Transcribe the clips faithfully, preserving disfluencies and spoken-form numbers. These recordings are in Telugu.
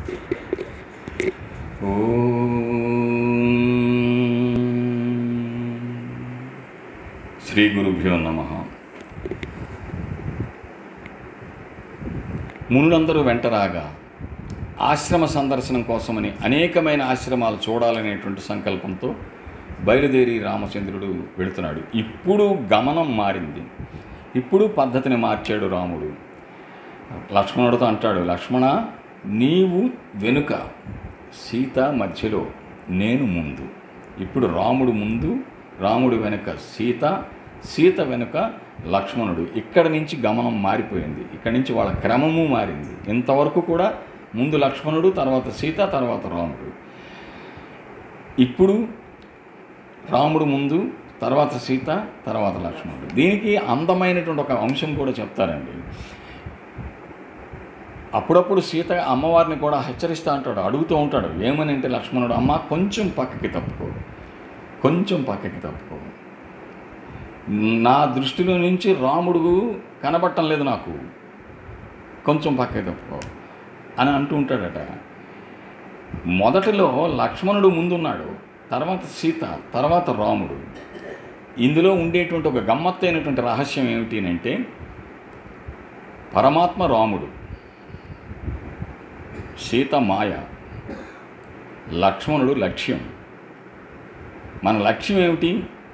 శ్రీ గురుభ్యో నమః. మునులందరూ వెంటరాగా ఆశ్రమ సందర్శనం కోసమని అనేకమైన ఆశ్రమాలు చూడాలనేటువంటి సంకల్పంతో బయలుదేరి రామచంద్రుడు వెళుతున్నాడు. ఇప్పుడు గమనం మారింది, ఇప్పుడు పద్ధతిని మార్చాడు రాముడు. లక్ష్మణుడితో అంటాడు, లక్ష్మణ నీవు వెనుక, సీత మధ్యలో, నేను ముందు. ఇప్పుడు రాముడు ముందు, రాముడు వెనుక సీత, సీత వెనుక లక్ష్మణుడు. ఇక్కడి నుంచి గమనం మారిపోయింది, ఇక్కడి నుంచి వాళ్ళ క్రమము మారింది. ఇంతవరకు కూడా ముందు లక్ష్మణుడు, తర్వాత సీత, తర్వాత రాముడు. ఇప్పుడు రాముడు ముందు, తర్వాత సీత, తర్వాత లక్ష్మణుడు. దీనికి అందమైనటువంటి ఒక అంశం కూడా చెప్తారండి. అప్పుడప్పుడు సీత అమ్మవారిని కూడా హెచ్చరిస్తూ ఉంటాడు, అడుగుతూ ఉంటాడు. ఏమని అంటే లక్ష్మణుడు, అమ్మ కొంచెం పక్కకి తప్పుకో, కొంచెం పక్కకి తప్పుకో, నా దృష్టిలో నుంచి రాముడు కనబడటం లేదు నాకు, కొంచెం పక్కకి తప్పుకో అని అంటూ ఉంటాడట. మొదటిలో లక్ష్మణుడు ముందున్నాడు, తర్వాత సీత, తర్వాత రాముడు. ఇందులో ఉండేటువంటి ఒక గమ్మత్తైనటువంటి రహస్యం ఏమిటి అంటే, పరమాత్మ రాముడు, సీత మాయ, లక్ష్మణుడు లక్ష్యం. మన లక్ష్యం ఏమిటి?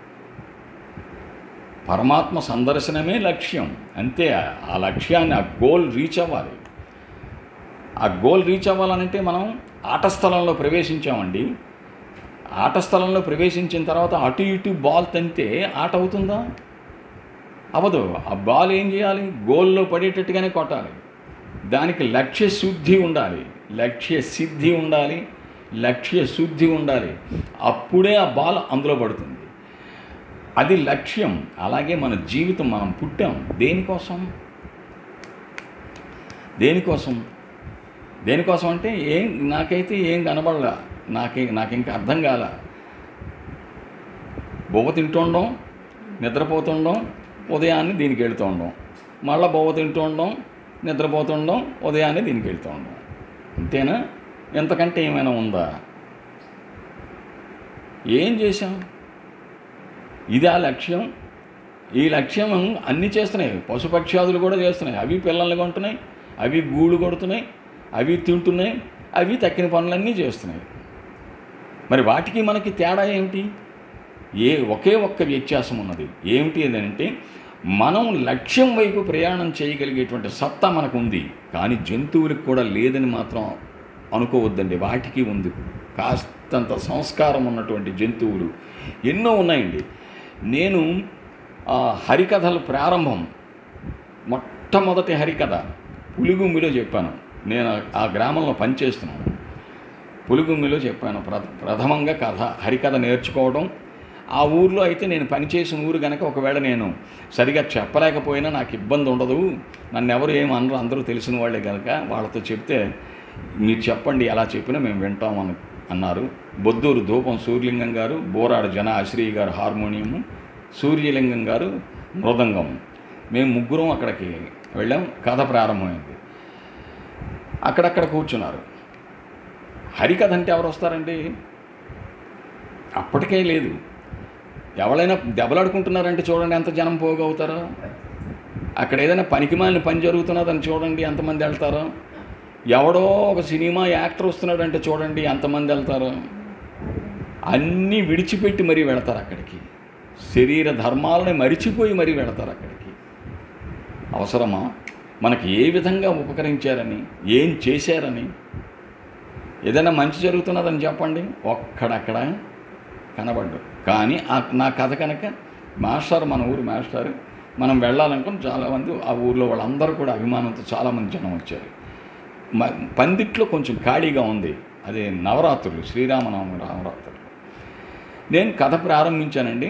పరమాత్మ సందర్శనమే లక్ష్యం, అంతే. ఆ లక్ష్యాన్ని, ఆ గోల్ రీచ్ అవ్వాలి. ఆ గోల్ రీచ్ అవ్వాలంటే మనం ఆట స్థలంలో ప్రవేశించామండి. ఆట స్థలంలో ప్రవేశించిన తర్వాత అటు ఇటు బాల్ తంతే ఆట అవుతుందా? అవ్వదు. ఆ బాల్ ఏం చేయాలి? గోల్లో పడేటట్టుగానే కొట్టాలి. దానికి లక్ష్య శుద్ధి ఉండాలి, లక్ష్య సిద్ధి ఉండాలి, లక్ష్య శుద్ధి ఉండాలి. అప్పుడే ఆ బాల్ అందులో పడుతుంది. అది లక్ష్యం. అలాగే మన జీవితం, మనం పుట్టాం దేనికోసం? దేనికోసం దేనికోసం అంటే ఏం, నాకైతే ఏం కనబడలా, నాకే నాకు ఇంకా అర్థం కాల. బొవ్వ తింటుండం, నిద్రపోతుండం, ఉదయాన్నే దీనికి వెళుతూ ఉండం, మళ్ళీ బొవ్వ తింటూ ఉండడం, నిద్రపోతుండం, ఉదయాన్నే దీనికి వెళ్తూ ఉండడం. అంతేనా? ఎంతకంటే ఏమైనా ఉందా? ఏం చేశాం? ఇది ఆ లక్ష్యం. ఈ లక్ష్యం అన్నీ చేస్తున్నాయి, పశుపక్ష్యాదులు కూడా చేస్తున్నాయి. అవి పిల్లల్ని కొంటున్నాయి, అవి గూళ్ళు కొడుతున్నాయి, అవి తింటున్నాయి, అవి తక్కిన పనులన్నీ చేస్తున్నాయి. మరి వాటికి మనకి తేడా ఏమిటి? ఏ ఒకే ఒక్క వ్యత్యాసం ఉన్నది. ఏమిటి అంటే, మనం లక్ష్యం వైపు ప్రయాణం చేయగలిగేటువంటి సత్తా మనకు ఉంది, కానీ జంతువులకు కూడా లేదని మాత్రం అనుకోవద్దండి. వాటికి ఉంది. కాస్తంత సంస్కారం ఉన్నటువంటి జంతువులు ఎన్నో ఉన్నాయండి. నేను హరికథలు ప్రారంభం, మొట్టమొదటి హరికథ పులిగుమ్మిలో చెప్పాను. నేను ఆ గ్రామంలో పనిచేస్తున్నాను. పులిగుమ్మిలో చెప్పాను ప్ర ప్రథమంగా కథ హరికథ నేర్చుకోవడం. ఆ ఊర్లో అయితే నేను పనిచేసిన ఊరు కనుక ఒకవేళ నేను సరిగా చెప్పలేకపోయినా నాకు ఇబ్బంది ఉండదు, నన్ను ఎవరు ఏమనరు, అందరూ తెలిసిన వాళ్ళే కనుక వాళ్ళతో చెప్తే మీరు చెప్పండి, ఎలా చెప్పినా మేము వింటామని అన్నారు. బొద్దూరు ధూపం సూర్యలింగం గారు, బోరాడు జన అశ్రీ గారు హార్మోనియము, సూర్యలింగం గారు మృదంగం. మేము ముగ్గురం అక్కడికి వెళ్ళాం. కథ ప్రారంభమైంది. అక్కడక్కడ కూర్చున్నారు. హరికథ అంటే ఎవరు వస్తారండి? అప్పటికే లేదు. ఎవరైనా దెబ్బలాడుకుంటున్నారంటే చూడండి ఎంత జనం పోగవుతారో. అక్కడ ఏదైనా పనికిమాలిన పని జరుగుతున్నదని చూడండి ఎంతమంది వెళ్తారో. ఎవడో ఒక సినిమా యాక్టర్ వస్తున్నాడంటే చూడండి ఎంతమంది వెళ్తారో. అన్నీ విడిచిపెట్టి మరీ వెళతారు అక్కడికి. శరీర ధర్మాలని మరిచిపోయి మరీ వెళతారు అక్కడికి. అవసరమా? మనకి ఏ విధంగా ఉపకరించారని, ఏం చేశారని, ఏదైనా మంచి జరుగుతున్నదని చెప్పండి, ఒక్కడక్కడ కనబడ్డు. కానీ నా కథ కనుక మాస్టర్, మన ఊరు మాస్టర్, మనం వెళ్ళాలనుకుని చాలామంది ఆ ఊర్లో వాళ్ళందరూ కూడా అభిమానంతో చాలామంది జనం వచ్చారు. పందిట్లో కొంచెం ఖాళీగా ఉంది, అది నవరాత్రులు, శ్రీరామనవమి నవరాత్రులు. నేను కథ ప్రారంభించానండి.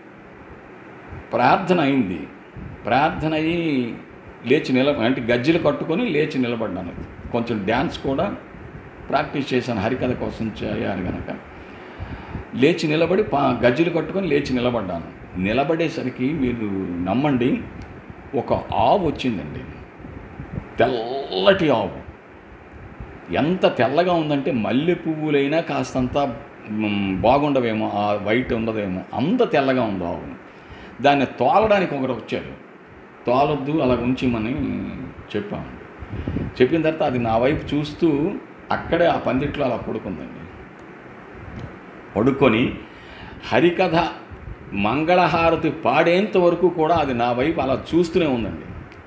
ప్రార్థన అయింది. ప్రార్థన అయ్యి లేచి నిల అంటే గజ్జలు కట్టుకొని లేచి నిలబడ్డాను. కొంచెం డ్యాన్స్ కూడా ప్రాక్టీస్ చేశాను హరికథ కోసం చేయాలి కనుక. లేచి నిలబడి పా గజ్జలు కట్టుకొని లేచి నిలబడ్డాను. నిలబడేసరికి మీరు నమ్మండి, ఒక ఆవు వచ్చిందండి, తెల్లటి ఆవు. ఎంత తెల్లగా ఉందంటే మల్లె పువ్వులైనా కాస్తంత మ్, బాగుండవేమో, ఆ వైట్ ఉండదేమో, అంత తెల్లగా ఉంది ఆవు. దాన్ని తోలడానికి ఒకరు వచ్చారు. తోలొద్దు, అలా ఉంచిమని చెప్పామండి. చెప్పిన తర్వాత అది నా వైపు చూస్తూ అక్కడే ఆ పందిట్లో అలా పడుకుందండి. పడుకొని హరికథ మంగళహారతి పాడేంత వరకు కూడా అది నా వైపు అలా చూస్తూనే ఉందండి.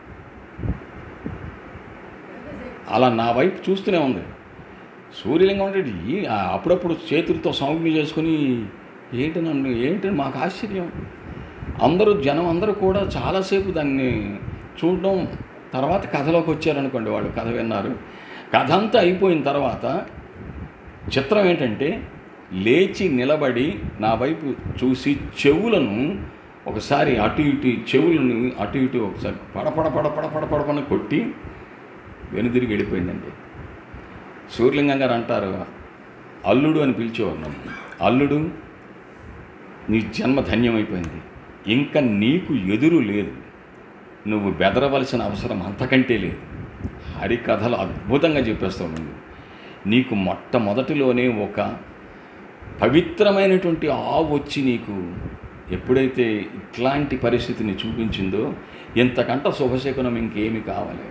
అలా నా వైపు చూస్తూనే ఉంది. సూర్యలింగం అంటే ఈ- ఆ అప్పుడప్పుడు చేతులతో సౌజ్ఞ చేసుకుని ఏంటి నన్ను ఏంటి మాకు ఆశ్చర్యం. అందరూ జనం అందరూ కూడా చాలాసేపు దాన్ని చూడడం. తర్వాత కథలోకి వచ్చారనుకోండి, వాళ్ళు కథ విన్నారు. కథ అంతా అయిపోయిన తర్వాత చిత్రం ఏంటంటే లేచి నిలబడి నా వైపు చూసి చెవులను ఒకసారి అటు ఇటు చెవులను అటు ఇటు ఒకసారి పడపడ పడపడ పడపడపని కొట్టి వెనుదిరిగి వెళ్ళిపోయిందండి. సూర్యలింగం గారు అంటారు, అల్లుడు అని పిలిచేవారు నన్ను. అల్లుడు, నీ జన్మ ధన్యమైపోయింది, ఇంకా నీకు ఎదురు లేదు, నువ్వు బెదరవలసిన అవసరం అంతకంటే లేదు. హరికథలు అద్భుతంగా చెప్పేస్తావు నువ్వు. నీకు మొట్టమొదటిలోనే ఒక పవిత్రమైనటువంటి ఆవు వచ్చి నీకు ఎప్పుడైతే ఇట్లాంటి పరిస్థితిని చూపించిందో, ఇంతకంట శుభశకునం ఇంకేమి కావాలి.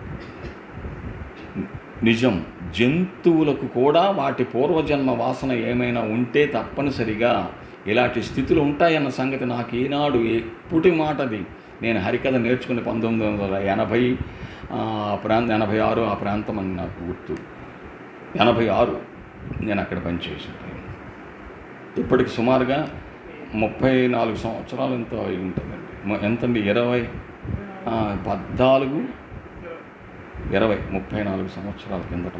నిజం, జంతువులకు కూడా వాటి పూర్వజన్మ వాసన ఏమైనా ఉంటే తప్పనిసరిగా ఇలాంటి స్థితులు ఉంటాయన్న సంగతి నాకు ఈనాడు ఎప్పుటి మాటది. నేను హరికథ నేర్చుకుని పంతొమ్మిది వందల ఎనభై ప్రాంత ఎనభై ఆరు ఆ ప్రాంతం అని నాకు గుర్తు. ఎనభై ఆరు నేను అక్కడ పనిచేసాను. ఇప్పటికి సుమారుగా ముప్పై నాలుగు సంవత్సరాలు ఎంతో అయి ఉంటుందండి. ఎంతండి, ఇరవై పద్నాలుగు ఇరవై ముప్పై నాలుగు సంవత్సరాల కిందట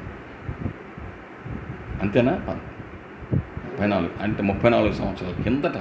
అంతేనా? ముప్పై నాలుగు అంటే ముప్పై నాలుగు సంవత్సరాల కిందట.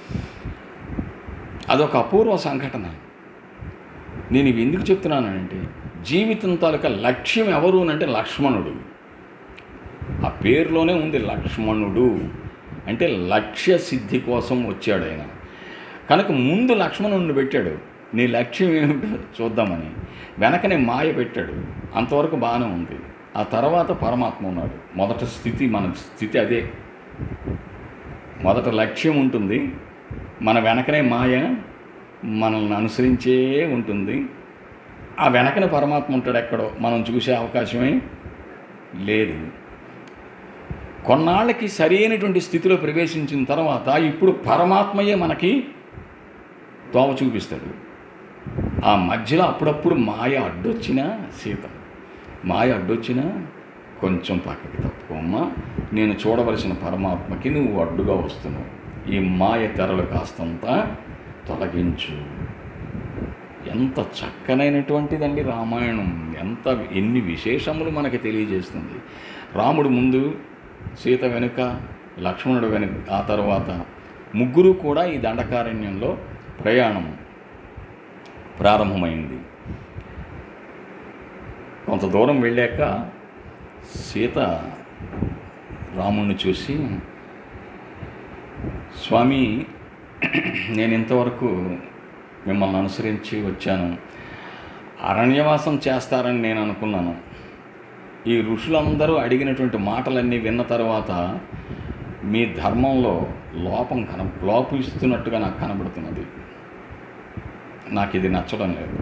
అదొక అపూర్వ సంఘటన. నేను ఇవి ఎందుకు చెప్తున్నానంటే, జీవితం తాలూకా లక్ష్యం ఎవరు అంటే లక్ష్మణుడు. ఆ పేరులోనే ఉంది లక్ష్మణుడు అంటే లక్ష్య సిద్ధి కోసం వచ్చాడు ఆయన. కనుక ముందు లక్ష్మణుడిని పెట్టాడు, నీ లక్ష్యం ఏమిటో చూద్దామని. వెనకనే మాయ పెట్టాడు, అంతవరకు బాగానే ఉంది. ఆ తర్వాత పరమాత్మ ఉన్నాడు. మొదట స్థితి, మన స్థితి అదే. మొదట లక్ష్యం ఉంటుంది, మన వెనకనే మాయ మనల్ని అనుసరించే ఉంటుంది. ఆ వెనకనే పరమాత్మ ఉంటాడు ఎక్కడో, మనం చూసే అవకాశమే లేదు. కొన్నాళ్ళకి సరైనటువంటి స్థితిలో ప్రవేశించిన తర్వాత ఇప్పుడు పరమాత్మయే మనకి తోవ చూపిస్తాడు. ఆ మధ్యలో అప్పుడప్పుడు మాయ అడ్డొచ్చినా, సీత మాయ అడ్డొచ్చినా కొంచెం పక్కకి తప్పుకోమ్మా, నేను చూడవలసిన పరమాత్మకి నువ్వు అడ్డుగా వస్తున్నావు, ఈ మాయ తెరలు కాస్తంత తొలగించు. ఎంత చక్కనైనటువంటిదండి రామాయణం. ఎంత ఎన్ని విశేషములు మనకి తెలియజేస్తుంది. రాముడు ముందు, సీత వెనుక, లక్ష్మణుడు వెనుక, ఆ తర్వాత ముగ్గురు కూడా ఈ దండకారణ్యంలో ప్రయాణం ప్రారంభమైంది. కొంత దూరం వెళ్ళాక సీత రాముణ్ణి చూసి, స్వామి, నేను ఇంతవరకు మిమ్మల్ని అనుసరించి వచ్చాను, అరణ్యవాసం చేస్తారని నేను అనుకున్నాను. ఈ ఋషులందరూ అడిగినటువంటి మాటలన్నీ విన్న తర్వాత మీ ధర్మంలో లోపం కన లోపిస్తున్నట్టుగా నాకు కనబడుతున్నది. నాకు ఇది నచ్చడం లేదు,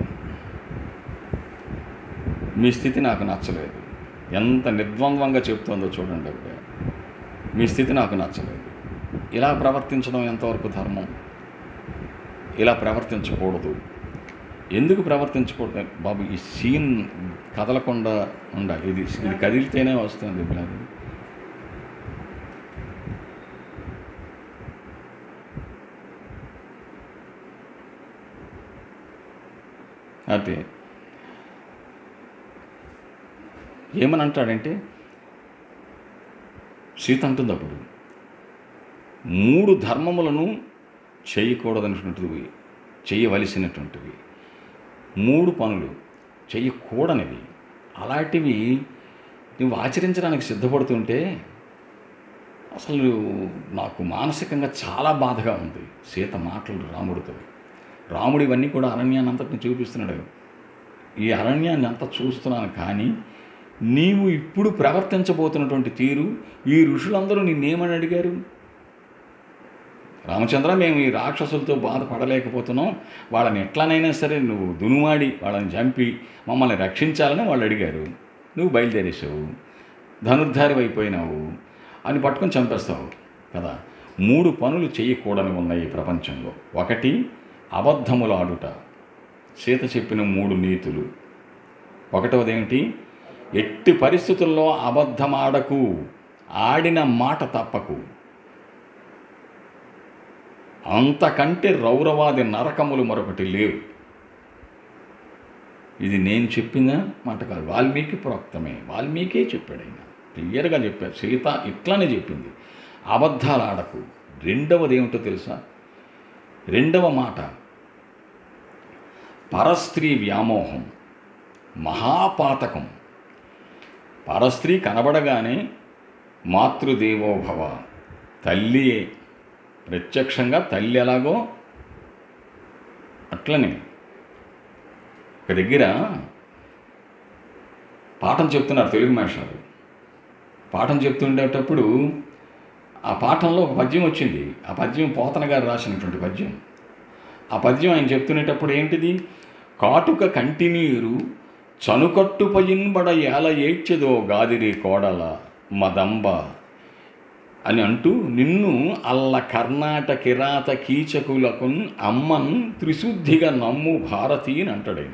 మీ స్థితి నాకు నచ్చలేదు. ఎంత నిర్ద్వంద్వంగా చెప్తుందో చూడండి. అప్పుడే మీ స్థితి నాకు నచ్చలేదు. ఇలా ప్రవర్తించడం ఎంతవరకు ధర్మం? ఇలా ప్రవర్తించకూడదు. ఎందుకు ప్రవర్తించకూడదు బాబు? ఈ సీన్ కదలకుండా ఉండాలి. ఇది ఇది కదిలితేనే వస్తుంది. అయితే ఏమని అంటాడంటే, సీత అంటుంది అప్పుడు, మూడు ధర్మములను చేయకూడదనేటువంటివి, చేయవలసినటువంటివి మూడు పనులు చేయకూడనివి, అలాంటివి నువ్వు ఆచరించడానికి సిద్ధపడుతుంటే అసలు నాకు మానసికంగా చాలా బాధగా ఉంది. సీత మాటలు రాముడితో. రాముడు ఇవన్నీ కూడా అరణ్యాన్ని అంతటిని చూపిస్తున్నాడు. ఈ అరణ్యాన్ని అంతా చూస్తున్నాను, కానీ నీవు ఇప్పుడు ప్రవర్తించబోతున్నటువంటి తీరు, ఈ ఋషులందరూ నిన్నేమని అడిగారు? రామచంద్ర, మేము ఈ రాక్షసులతో బాధపడలేకపోతున్నాం, వాళ్ళని ఎట్లనైనా సరే నువ్వు దునుమాడి వాళ్ళని చంపి మమ్మల్ని రక్షించాలని వాళ్ళు అడిగారు. నువ్వు బయలుదేరేసావు, ధనుర్ధారి అయిపోయినావు, అని పట్టుకొని చంపేస్తావు కదా. మూడు పనులు చేయకూడని ఉన్నాయి ఈ ప్రపంచంలో. ఒకటి, అబద్ధములాడుట. సీత చెప్పిన మూడు నీతులు. ఒకటవది ఏమిటి? ఎట్టి పరిస్థితుల్లో అబద్ధమాడకు, ఆడిన మాట తప్పకు. అంతకంటే రౌరవాది నరకములు మరొకటి లేవు. ఇది నేను చెప్పిన మాట కాదు, వాల్మీకి ప్రోక్తమే. వాల్మీకే చెప్పాడు ఆయన, క్లియర్గా చెప్పారు. సీత ఇట్లానే చెప్పింది, అబద్ధాలు ఆడకు. రెండవది ఏమిటో తెలుసా? రెండవ మాట, పరస్త్రీ వ్యామోహం, మహాపాతకం. పరస్త్రీ కనబడగానే మాతృదేవోభవ, తల్లియే. ప్రత్యక్షంగా తల్లి ఎలాగో అట్లనే. ఒక దగ్గర పాఠం చెప్తున్నారు తెలుగు మాస్టారు. పాఠం చెప్తుండేటప్పుడు ఆ పాఠంలో ఒక పద్యం వచ్చింది. ఆ పద్యం పోతన గారు రాసినటువంటి పద్యం. ఆ పద్యం ఆయన చెప్తునేటప్పుడు ఏంటిది? కాటుక కంటినీరు చనుకట్టుపయింబడ ఏల ఏడ్చెదో గాదిరి కోడల మదంబ అని అంటూ, నిన్ను అల్ల కర్ణాట కిరాత కీచకులకు అమ్మన్ త్రిశుద్ధిగా నమ్ము భారతి అని అంటాడైన.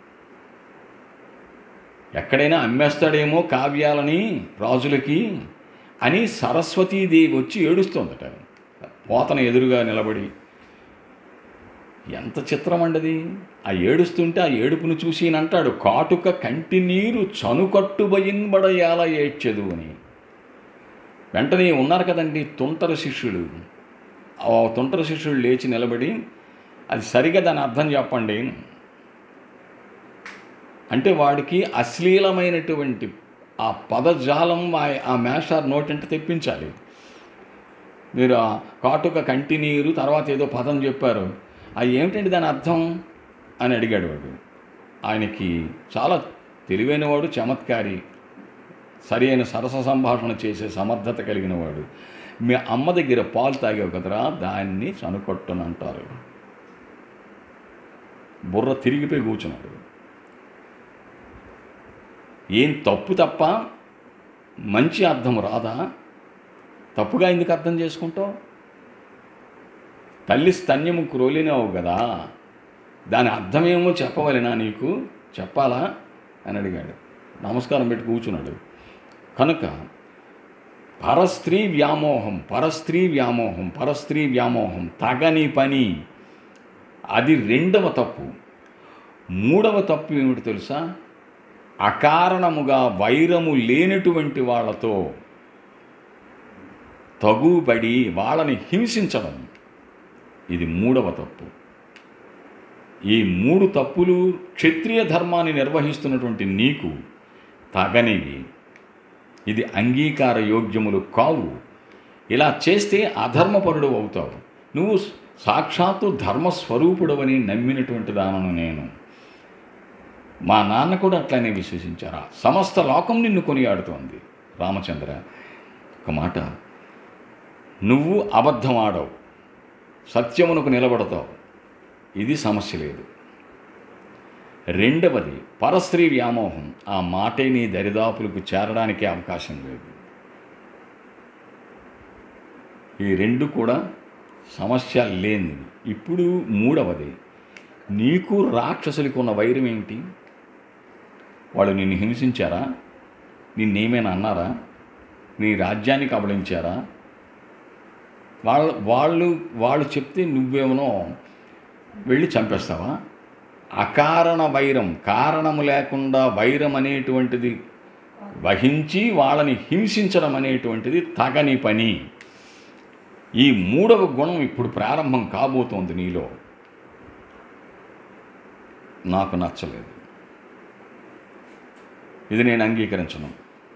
ఎక్కడైనా అమ్మేస్తాడేమో కావ్యాలని రాజులకి అని సరస్వతీదేవి వచ్చి ఏడుస్తోందట పోతన ఎదురుగా నిలబడి. ఎంత చిత్రం అండది! ఆ ఏడుస్తుంటే ఆ ఏడుపును చూసి అంటాడు, కాటుక కంటి నీరు చనుకట్టుబయింబడ ఏల ఏడ్చెదు అని. వెంటనే ఉన్నారు కదండి తుంటర శిష్యుడు. ఆ తుంటర శిష్యుడు లేచి నిలబడి, అది సరిగా దాని అర్థం చెప్పండి అంటే, వాడికి అశ్లీలమైనటువంటి ఆ పదజాలం ఆ మేషార్ నోటంటే తెప్పించాలి. మీరు ఆ కాటుక కంటి నీరు తర్వాత ఏదో పదం చెప్పారు, అది ఏమిటండి దాని అర్థం అని అడిగాడు వాడు. ఆయనకి చాలా తెలివైనవాడు, చమత్కారి, సరి అయిన సరస సంభాషణ చేసే సమర్థత కలిగిన వాడు. మీ అమ్మ దగ్గర పాలు తాగావు కదరా, దాన్ని చనుకొట్టనంటారు. బుర్ర తిరిగిపోయి కూర్చున్నాడు. ఏం తప్పు తప్ప మంచి అర్థం రాదా? తప్పుగా ఎందుకు అర్థం చేసుకుంటావు? తల్లి స్తన్యము క్రోలినావు కదా, దాని అర్థమేమో చెప్పవలెనా నీకు? చెప్పాలా అని అడిగాడు. నమస్కారం పెట్టి కూర్చున్నాడు. కనుక పరస్త్రీ వ్యామోహం, పరస్త్రీ వ్యామోహం, పరస్త్రీ వ్యామోహం తగని పని. అది రెండవ తప్పు. మూడవ తప్పు ఏమిటి తెలుసా? అకారణముగా వైరము లేనటువంటి వాళ్ళతో తగుబడి వాళ్ళని హింసించడం. ఇది మూడవ తప్పు. ఈ మూడు తప్పులు క్షత్రియ ధర్మాన్ని నిర్వహిస్తున్నటువంటి నీకు తగనివి. ఇది అంగీకార యోగ్యములు కావు. ఇలా చేస్తే అధర్మపరుడు అవుతావు. నువ్వు సాక్షాత్తు ధర్మస్వరూపుడవని నమ్మినటువంటి దానను నేను. మా నాన్న కూడా అట్లనే విశ్వసించారా? సమస్త లోకం నిన్ను కొనియాడుతోంది. రామచంద్ర, ఒక మాట, నువ్వు అబద్ధం ఆడవు, సత్యమునకు నిలబడతావు, ఇది సమస్య లేదు. రెండవది పరస్త్రీ వ్యామోహం. ఆ మాటే నీ దరిదాపులకు చేరడానికి అవకాశం లేదు. ఈ రెండు కూడా సమస్య లేనిది. ఇప్పుడు మూడవది, నీకు రాక్షసులకు ఉన్న వైరం ఏమిటి? వాళ్ళు నిన్ను హింసించారా? నిన్నేమైనా అన్నారా? నీ రాజ్యాన్ని కబళించారా? వాళ్ళ వాళ్ళు వాళ్ళు చెప్తే నువ్వేమనో వెళ్ళి చంపేస్తావా? అకారణ వైరం, కారణము లేకుండా వైరం అనేటువంటిది వహించి వాళ్ళని హింసించడం అనేటువంటిది తగని పని. ఈ మూడవ గుణం ఇప్పుడు ప్రారంభం కాబోతోంది నీలో. నాకు నచ్చలేదు. ఇది నేను అంగీకరించను,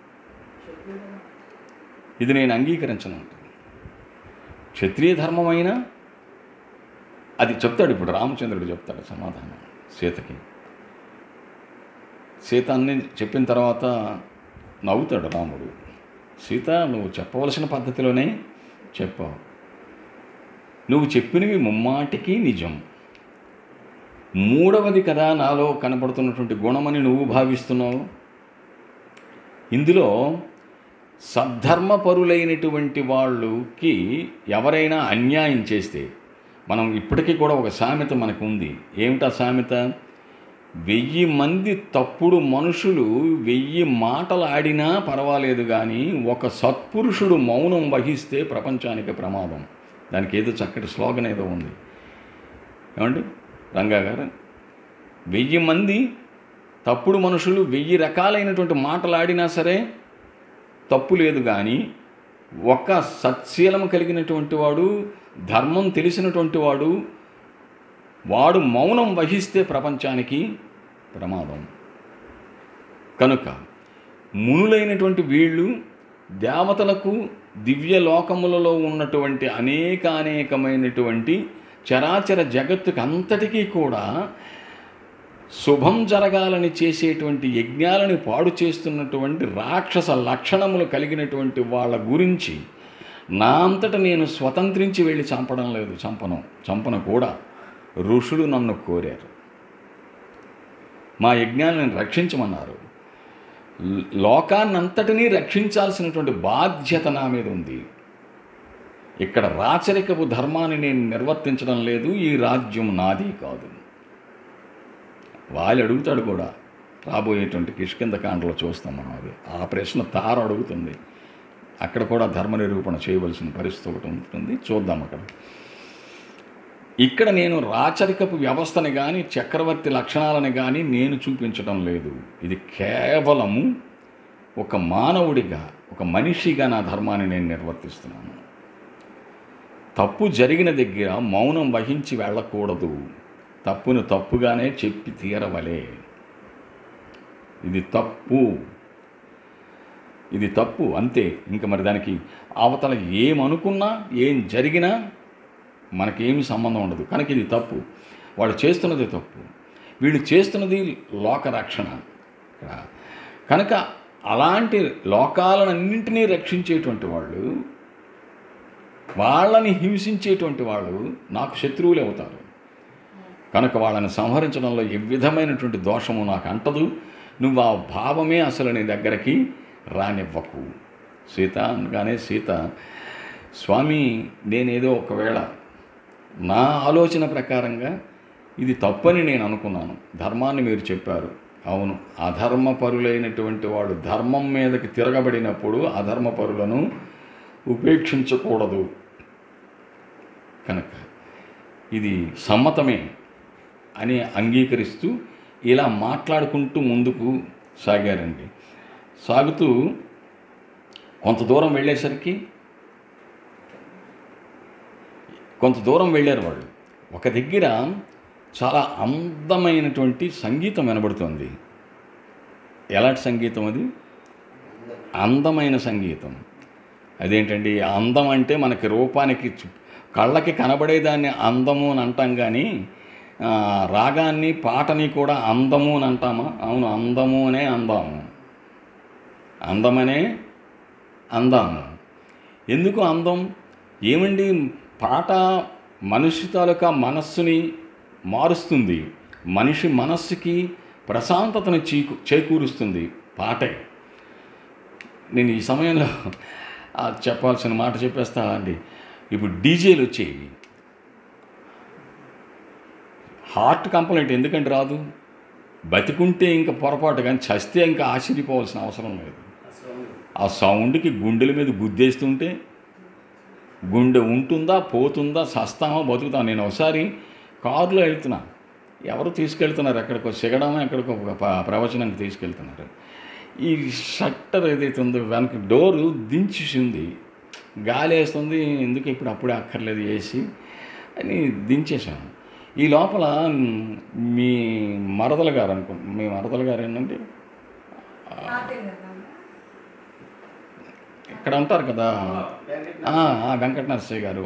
ఇది నేను అంగీకరించను. క్షత్రియ ధర్మమైనా అది చెప్తాడు. ఇప్పుడు రామచంద్రుడు చెప్తాడు సమాధానం సీతకి. సీత అన్ని చెప్పిన తర్వాత నవ్వుతాడు రాముడు. సీత, నువ్వు చెప్పవలసిన పద్ధతిలోనే చెప్పావు. నువ్వు చెప్పినవి ముమ్మాటికి నిజం. మూడవది కదా నాలో కనపడుతున్నటువంటి గుణమని నువ్వు భావిస్తున్నావు. ఇందులో సద్ధర్మపరులైనటువంటి వాళ్ళకి ఎవరైనా అన్యాయం చేస్తే, మనం ఇప్పటికీ కూడా ఒక సామెత మనకు ఉంది. ఏమిటా సామెత? వెయ్యి మంది తప్పుడు మనుషులు వెయ్యి మాటలు ఆడినా పర్వాలేదు, కానీ ఒక సత్పురుషుడు మౌనం వహిస్తే ప్రపంచానికి ప్రమాదం. దానికి ఏదో చక్కటి స్లోగన్ ఏదో ఉంది. ఏమండి రంగా గారు? వెయ్యి మంది తప్పుడు మనుషులు వెయ్యి రకాలైనటువంటి మాటలు ఆడినా సరే తప్పు లేదు, కానీ ఒక సత్శీలం కలిగినటువంటి వాడు, ధర్మం తెలిసినటువంటి వాడు, వాడు మౌనం వహిస్తే ప్రపంచానికి ప్రమాదం. కనుక మునులైనటువంటి వీళ్ళు దేవతలకు దివ్య లోకములలో ఉన్నటువంటి అనేక అనేకమైనటువంటి చరాచర జగత్తుకు అంతటికీ కూడా శుభం జరగాలని చేసేటువంటి యజ్ఞాలని పాడు చేస్తున్నటువంటి రాక్షస లక్షణములు కలిగినటువంటి వాళ్ళ గురించి నా అంతట నేను స్వతంత్రించి వెళ్ళి చంపడం లేదు, చంపను చంపను కూడా. ఋషులు నన్ను కోరారు, మా యజ్ఞాలను రక్షించమన్నారు. లోకాన్నంతటినీ రక్షించాల్సినటువంటి బాధ్యత నా మీద ఉంది. ఇక్కడ రాచరికపు ధర్మాన్ని నేను నిర్వర్తించడం లేదు, ఈ రాజ్యం నాది కాదు. వాళ్ళు అడుగుతాడు కూడా, రాబోయేటువంటి కిష్కింధకాండలో చూస్తాం మనం. అది ఆ ప్రశ్న తార అడుగుతుంది. అక్కడ కూడా ధర్మ నిరూపణ చేయవలసిన పరిస్థితి ఒకటి ఉంటుంది, చూద్దాం అక్కడ. ఇక్కడ నేను రాచరికపు వ్యవస్థని కానీ చక్రవర్తి లక్షణాలని కానీ నేను చూపించడం లేదు. ఇది కేవలము ఒక మానవుడిగా, ఒక మనిషిగా నా ధర్మాన్ని నేను నిర్వర్తిస్తున్నాను. తప్పు జరిగిన దగ్గర మౌనం వహించి వెళ్ళకూడదు, తప్పును తప్పుగానే చెప్పి తీరవలే. ఇది తప్పు, ఇది తప్పు అంతే. ఇంకా మరి దానికి అవతల ఏమనుకున్నా ఏం జరిగినా మనకేమీ సంబంధం ఉండదు. కనుక ఇది తప్పు, వాళ్ళు చేస్తున్నది తప్పు, వీళ్ళు చేస్తున్నది లోకరక్షణ. కనుక అలాంటి లోకాలన్నింటినీ రక్షించేటువంటి వాళ్ళు, వాళ్ళని హింసించేటువంటి వాళ్ళు నాకు శత్రువులే అవుతారు. కనుక వాళ్ళని సంహరించడంలో ఏ విధమైనటువంటి దోషము నాకు అంటదు. నువ్వు ఆ భావమే అసలు నీ దగ్గరికి రానివ్వకు. సీత అనగానే సీత, స్వామి నేనేదో ఒకవేళ నా ఆలోచన ప్రకారంగా ఇది తప్పని నేను అనుకున్నాను, ధర్మాన్ని మీరు చెప్పారు. అవును, అధర్మపరులైనటువంటి వాడు ధర్మం మీదకి తిరగబడినప్పుడు అధర్మపరులను ఉపేక్షించకూడదు. కనుక ఇది సమ్మతమే అని అంగీకరిస్తూ ఇలా మాట్లాడుకుంటూ ముందుకు సాగారండి. సాగుతూ కొంత దూరం వెళ్ళేసరికి కొంత దూరం వెళ్ళారు వాళ్ళు. ఒక దగ్గర చాలా అందమైనటువంటి సంగీతం వినబడుతుంది. ఎలాంటి సంగీతం అది? అందమైన సంగీతం. అదేంటండి అందం అంటే మనకి రూపానికి కళ్ళకి కనబడేదాన్ని అందము అని అంటాం, కానీ రాగాన్ని పాటని కూడా అందము అని అంటామా? అవును, అందము అనే అందాము, అందమనే అందాము. ఎందుకు అందం? ఏమండి, పాట మనిషి తాలూకా మనస్సుని మారుస్తుంది, మనిషి మనస్సుకి ప్రశాంతతను చీకు చేకూరుస్తుంది పాటే. నేను ఈ సమయంలో చెప్పాల్సిన మాట చెప్పేస్తా అండి. ఇప్పుడు డీజేలు వచ్చేవి, హార్ట్ కంప్లైంట్ ఎందుకంటే రాదు? బతికుంటే ఇంకా పొరపాటు, కానీ చస్తే ఇంకా ఆశ్చర్యపోవాల్సిన అవసరం లేదు. ఆ సౌండ్కి గుండెల మీద గుద్దేస్తుంటే గుండె ఉంటుందా, పోతుందా, సస్తామా, బతుకుతా. నేను ఒకసారి కారులో వెళ్తున్నా, ఎవరు తీసుకెళ్తున్నారు ఎక్కడికో, సిగడమో ఎక్కడికో ప్రవచనానికి తీసుకెళ్తున్నారు. ఈ షట్టర్ ఏదైతే ఉందో వెనక డోరు దించేసి ఉంది, గాలి వేస్తుంది, ఎందుకు ఇప్పుడు అప్పుడే అక్కర్లేదు ఏసీ అని దించేసాను. ఈ లోపల మీ మరదల గారు అనుకో, మీ మరదల గారు ఏంటంటే ఇక్కడ ఉంటారు కదా, వెంకట నరసయ్య గారు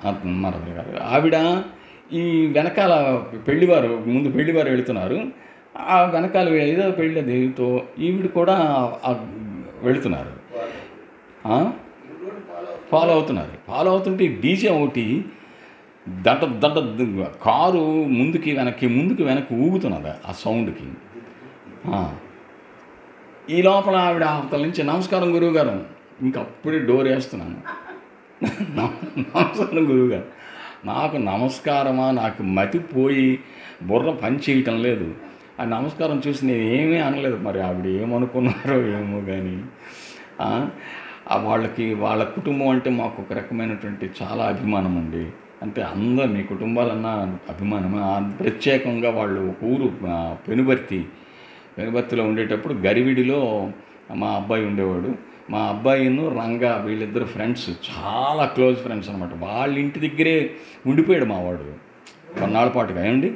మరదల గారు, ఆవిడ ఈ వెనకాల పెళ్లివారు, ముందు పెళ్లివారు వెళుతున్నారు, ఆ వెనకాల ఏదో పెళ్ళితో ఈవిడ కూడా ఆ వెళుతున్నారు, ఫాలో అవుతున్నారు. ఫాలో అవుతుంటే డీజే ఒకటి దట దట కారు ముందుకి వెనక్కి ముందుకి వెనక్కి ఊగుతున్నది ఆ సౌండ్కి. ఈ లోపల ఆవిడ అవతల నుంచి నమస్కారం గురువుగారు, ఇంకప్పుడే డోర్ వేస్తున్నాను. నమస్కారం గురువుగారు. నాకు నమస్కారమా, నాకు మతిపోయి బుర్ర పని చేయటం లేదు. ఆ నమస్కారం చూసి నేను ఏమీ అనలేదు. మరి ఆవిడ ఏమనుకున్నారో ఏమో కానీ వాళ్ళకి వాళ్ళ కుటుంబం అంటే మాకు ఒక రకమైనటువంటి చాలా అభిమానం అండి. అంటే అందరు మీ కుటుంబాలన్నా అభిమానమే. ప్రత్యేకంగా వాళ్ళు ఒక ఊరు పెనుబర్తి పెనుబర్తిలో ఉండేటప్పుడు గరివిడిలో మా అబ్బాయి ఉండేవాడు. మా అబ్బాయిను రంగా వీళ్ళిద్దరు ఫ్రెండ్స్, చాలా క్లోజ్ ఫ్రెండ్స్ అనమాట. వాళ్ళ ఇంటి దగ్గరే ఉండిపోయాడు మా వాడు కొన్నాళ్ళ పాటుగా. ఏమండి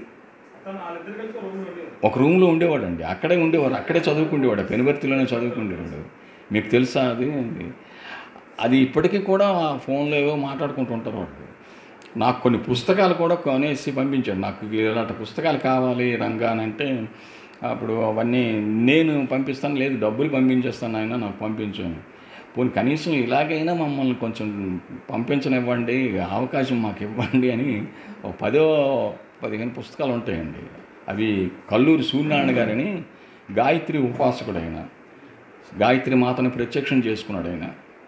ఒక రూమ్లో ఉండేవాడు అండి, అక్కడే ఉండేవాడు, అక్కడే చదువుకుండేవాడు, పెనుబర్తిలోనే చదువుకుండేవాడు. మీకు తెలుసా అది? అది ఇప్పటికీ కూడా ఫోన్లో ఏవో మాట్లాడుకుంటూ ఉంటారు వాళ్ళు. నాకు కొన్ని పుస్తకాలు కూడా కొనేసి పంపించాడు. నాకు ఇలాంటి పుస్తకాలు కావాలి రంగా అని అంటే అప్పుడు అవన్నీ నేను పంపిస్తాను, లేదు డబ్బులు పంపించేస్తాను ఆయన, నాకు పంపించాను. పోనీ కనీసం ఇలాగైనా మమ్మల్ని కొంచెం పంపించనివ్వండి, అవకాశం మాకు ఇవ్వండి అని ఒక పదో పదిహేను పుస్తకాలు ఉంటాయండి. అవి కల్లూరి సూర్యనారాయణ గారని గాయత్రి ఉపాసకుడు, ఆయన గాయత్రి మాతను ప్రత్యక్షం చేసుకున్నాడు. ఆయన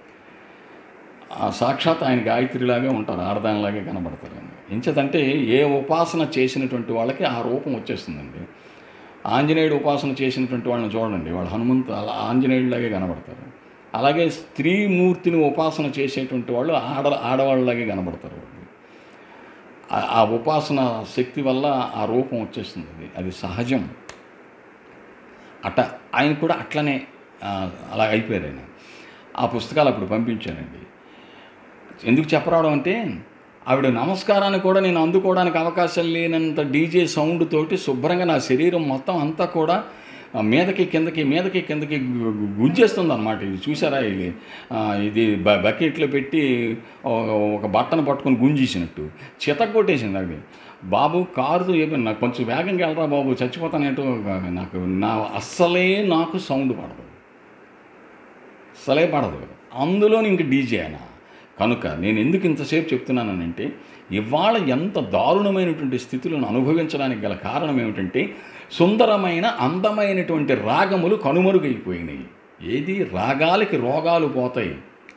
సాక్షాత్ ఆయన గాయత్రిలాగే ఉంటారు, ఆడదానిలాగే కనబడతారు. ఆయన ఎంచేతంటే ఏ ఉపాసన చేసినటువంటి వాళ్ళకి ఆ రూపం వచ్చేస్తుందండి. ఆంజనేయుడు ఉపాసన చేసినటువంటి వాళ్ళని చూడండి, వాళ్ళు హనుమంతు అలా ఆంజనేయుడిలాగే కనబడతారు. అలాగే స్త్రీమూర్తిని ఉపాసన చేసేటువంటి వాళ్ళు ఆడ ఆడవాళ్ళలాగే కనబడతారు. ఆ ఉపాసన శక్తి వల్ల ఆ రూపం వచ్చేస్తుంది. అది అది సహజం. అట్ట ఆయన కూడా అట్లనే అలా అయిపోయారు. ఆయన ఆ పుస్తకాలు అప్పుడు పంపించానండి. ఎందుకు చెప్పరావడం అంటే ఆవిడ నమస్కారాన్ని కూడా నేను అందుకోవడానికి అవకాశం లేనంత డీజే సౌండ్ తోటి శుభ్రంగా నా శరీరం మొత్తం అంతా కూడా మీదకి కిందకి మీదకి కిందకి గుంజేస్తుంది అనమాట. ఇది చూసారా, ఇది ఇది బ బకెట్లో పెట్టి ఒక బట్టను పట్టుకొని గుంజేసినట్టు చితక్కొట్టేసింది. అది బాబు కారుతో చెప్పి నాకు కొంచెం వేగంగా వెళ్ళరా బాబు, చచ్చిపోతానేటో. నాకు నా అస్సలే నాకు సౌండ్ పడదు, అస్సలే పడదు. అందులోని ఇంక డీజే అయినా కనుక నేను ఎందుకు ఇంతసేపు చెప్తున్నానంటే ఇవాళ ఎంత దారుణమైనటువంటి స్థితులను అనుభవించడానికి గల కారణం ఏమిటంటే సుందరమైన అందమైనటువంటి రాగములు కనుమరుగైపోయినాయి. ఏది రాగాలకి రోగాలు పోతాయి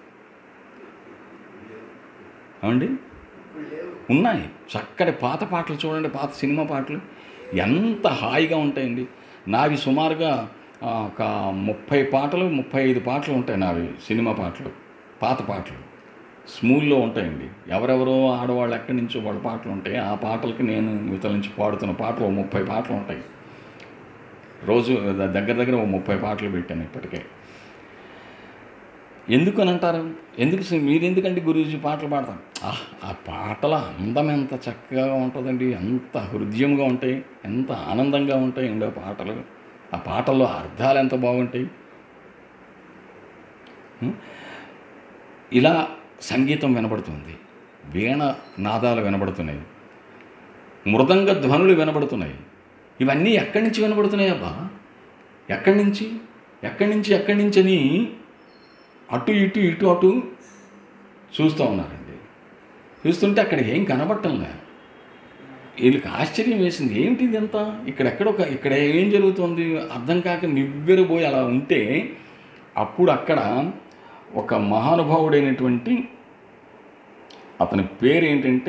అవండి, ఉన్నాయి. చక్కటి పాత పాటలు చూడండి, పాత సినిమా పాటలు ఎంత హాయిగా ఉంటాయండి. నావి సుమారుగా ఒక ముప్పై పాటలు ముప్పై ఐదు పాటలు ఉంటాయి నావి, సినిమా పాటలు, పాత పాటలు స్మూల్లో ఉంటాయండి. ఎవరెవరో ఆడవాళ్ళు ఎక్కడి నుంచో వాళ్ళ పాటలు ఉంటాయి. ఆ పాటలకి నేను ఇవతల నుంచి పాడుతున్న పాటలు ముప్పై పాటలు ఉంటాయి. రోజు దగ్గర దగ్గర ఓ ముప్పై పాటలు పెట్టాను ఇప్పటికే. ఎందుకు అని అంటారు, ఎందుకు మీరు ఎందుకంటే గురూజీ పాటలు పాడతాను? ఆ పాటల అందం ఎంత చక్కగా ఉంటుందండి, ఎంత హృదయంగా ఉంటాయి, ఎంత ఆనందంగా ఉంటాయి ఉండే పాటలు. ఆ పాటల్లో అర్థాలు ఎంత బాగుంటాయి. ఇలా సంగీతం వినబడుతుంది, వీణ నాదాలు వినబడుతున్నాయి, మృదంగ ధ్వనులు వినబడుతున్నాయి. ఇవన్నీ ఎక్కడి నుంచి వినబడుతున్నాయి అబ్బా, ఎక్కడి నుంచి ఎక్కడి నుంచి ఎక్కడి నుంచి అని అటు ఇటు ఇటు అటు చూస్తూ ఉన్నారండి. చూస్తుంటే అక్కడ ఏం కనబడటంలే. వీళ్ళకి ఆశ్చర్యం వేసింది, ఏమిటిది ఎంత, ఇక్కడెక్కడ ఒక ఇక్కడ ఏం జరుగుతుంది అర్థం కాక నివ్వెరబోయి అలా ఉంటే అప్పుడు అక్కడ ఒక మహానుభావుడైనటువంటి అతని పేరు ఏంటంటే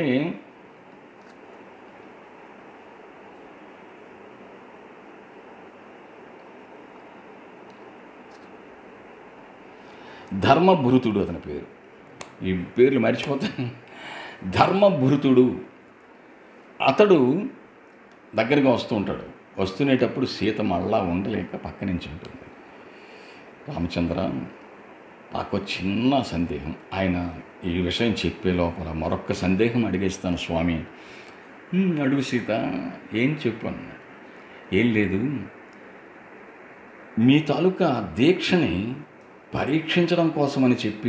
ధర్మభృతుడు, అతని పేరు. ఈ పేర్లు మర్చిపోతాను. ధర్మభృతుడు. అతడు దగ్గరగా వస్తూ ఉంటాడు. వస్తునేటప్పుడు సీత మళ్ళా ఉండలేక పక్క నుంచి ఉంటుంది, రామచంద్ర నాకు చిన్న సందేహం. ఆయన ఈ విషయం చెప్పే లోపల మరొక్క సందేహం అడిగేస్తాను స్వామి. అడుగు సీత, ఏం చెప్పు అన్నాడు. ఏం లేదు, మీ తాలూకా దీక్షని పరీక్షించడం కోసమని చెప్పి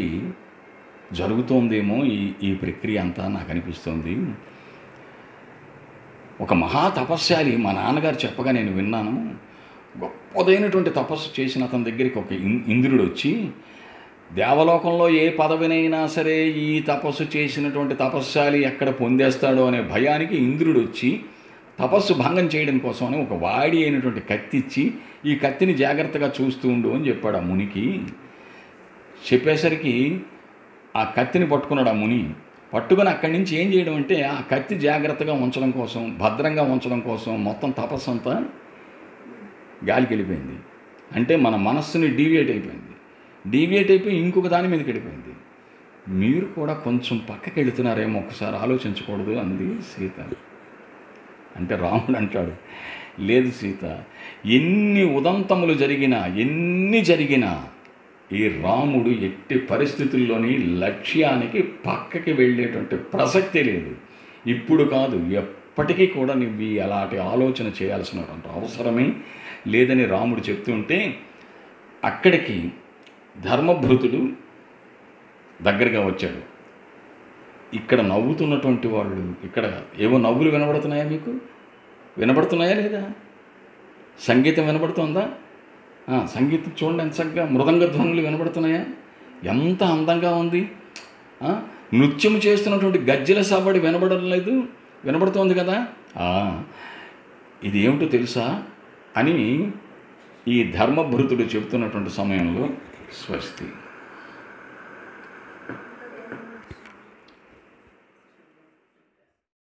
జరుగుతోందేమో ఈ ఈ ప్రక్రియ అంతా నాకు అనిపిస్తుంది. ఒక మహా తపస్శాలి మా నాన్నగారు చెప్పగా నేను విన్నాను. గొప్పదైనటువంటి తపస్సు చేసిన అతని దగ్గరికి ఒక ఇంద్రుడు వచ్చి, దేవలోకంలో ఏ పదవినైనా సరే ఈ తపస్సు చేసినటువంటి తపస్శాలి ఎక్కడ పొందేస్తాడో అనే భయానికి ఇంద్రుడు వచ్చి తపస్సు భంగం చేయడం కోసమని ఒక వాడి అయినటువంటి కత్తి ఇచ్చి, ఈ కత్తిని జాగ్రత్తగా చూస్తూ ఉండు అని చెప్పాడు ఆ మునికి. చెప్పేసరికి ఆ కత్తిని పట్టుకున్నాడు ఆ ముని. పట్టుకొని అక్కడి నుంచి ఏం చేయడం అంటే, ఆ కత్తి జాగ్రత్తగా ఉంచడం కోసం, భద్రంగా ఉంచడం కోసం మొత్తం తపస్సు అంతా గాలికి వెళ్ళిపోయింది. అంటే మన మనస్సుని డీవియేట్ అయిపోయింది. డీవియేట్ అయిపోయి ఇంకొక దాని మీదకి వెళ్ళిపోయింది. మీరు కూడా కొంచెం పక్కకి వెళుతున్నారేమో ఒకసారి ఆలోచించకూడదు అంది సీత. అంటే రాముడు అంటాడు, లేదు సీత, ఎన్ని ఉదంతములు జరిగినా ఎన్ని జరిగినా ఈ రాముడు ఎట్టి పరిస్థితుల్లోని లక్ష్యానికి పక్కకి వెళ్ళేటువంటి ప్రసక్తే లేదు. ఇప్పుడు కాదు, ఎప్పటికీ కూడా నువ్వు అలాంటి ఆలోచన చేయాల్సినటువంటి అవసరమే లేదని రాముడు చెప్తుంటే, అక్కడికి ధర్మభృతుడు దగ్గరగా వచ్చాడు. ఇక్కడ నవ్వుతున్నటువంటి వాళ్ళు, ఇక్కడ ఏవో నవ్వులు వినబడుతున్నాయా? మీకు వినబడుతున్నాయా లేదా? సంగీతం వినబడుతుందా? సంగీతం చూడండి ఎంత చక్కగా, మృదంగ ధ్వనులు వినబడుతున్నాయా? ఎంత అందంగా ఉంది. నృత్యం చేస్తున్నటువంటి గజ్జెల సవ్వడి వినబడడం లేదు, వినబడుతోంది కదా. ఇది ఏమిటో తెలుసా అని ఈ ధర్మభృతుడు చెబుతున్నటువంటి సమయంలో స్వస్తి.